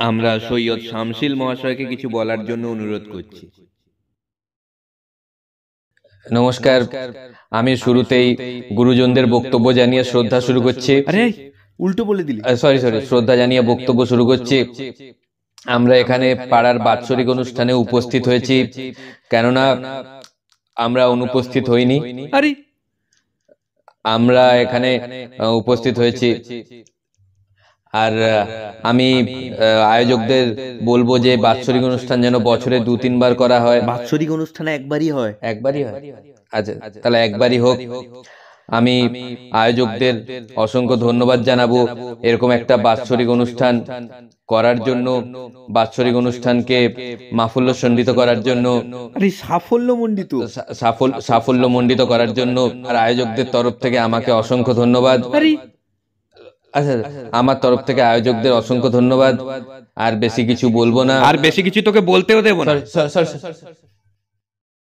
আমরা সৈয়দ শামসিল মহাশয়কে কিছু বলার জন্য অনুরোধ করছি। নমস্কার। আমি শুরুতেই গুরুজনদের বক্তব্য জানিয়ে শ্রদ্ধা শুরু করছি। আরে উল্টো বলে দিলি। সরি, শ্রদ্ধা জানিয়ে বক্তব্য শুরু করছি। আমরা এখানে পাড়ার বাৎসরিক অনুষ্ঠানে উপস্থিত হয়েছি, কেননা আমরা অনুপস্থিত হইনি। আরে আমরা এখানে উপস্থিত হয়েছি। আর আমি আয়োজকদের বলবো যে বাৎসরিক অনুষ্ঠান যেন বছরে 2-3 বার করা হয়। বাৎসরিক অনুষ্ঠানে একবারই হয়। একবারই হয়? আচ্ছা, তাহলে একবারই হোক। আমি আয়োজকদের অসংখ্য ধন্যবাদ জানাবো এরকম একটা বাৎসরিক অনুষ্ঠান করার জন্য, বাৎসরিক অনুষ্ঠানকে সাফল্যমণ্ডিত করার জন্য, আরে সাফল্যমণ্ডিত সাফল্যমণ্ডিত করার জন্য। আর আয়োজকদের তরফ থেকে আমাকে অসংখ্য ধন্যবাদ। আচ্ছা, আমার তরফ থেকে আয়োজকদের অসংখ্য ধন্যবাদ। আর বেশি কিছু বলবো না, আর বেশি কিছু তোকে বলতেও দেবো না। সরি।